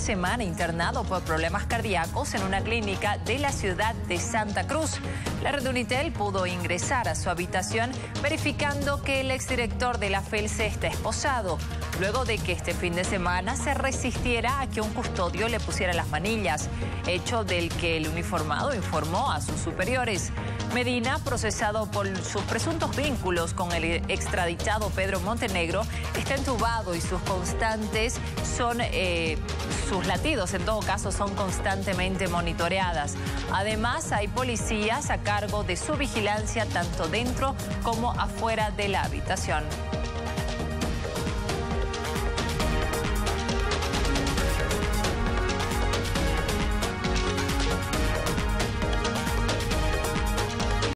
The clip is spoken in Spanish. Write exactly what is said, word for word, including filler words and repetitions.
semana internado por problemas cardíacos en una clínica de la ciudad de Santa Cruz. La red Unitel pudo ingresar a su habitación verificando que el exdirector de la FELCE está esposado, luego de que este fin de semana se resistiera a que un custodio le pusiera las manillas, hecho del que el uniformado informó a sus superiores. Medina, procesado por sus presuntos vínculos con el extraditado Pedro Montenegro, está entubado y sus constantes son, eh, sus latidos en todo caso son constantemente monitoreadas. Además, hay policías a cargo de su vigilancia tanto dentro como afuera de la habitación.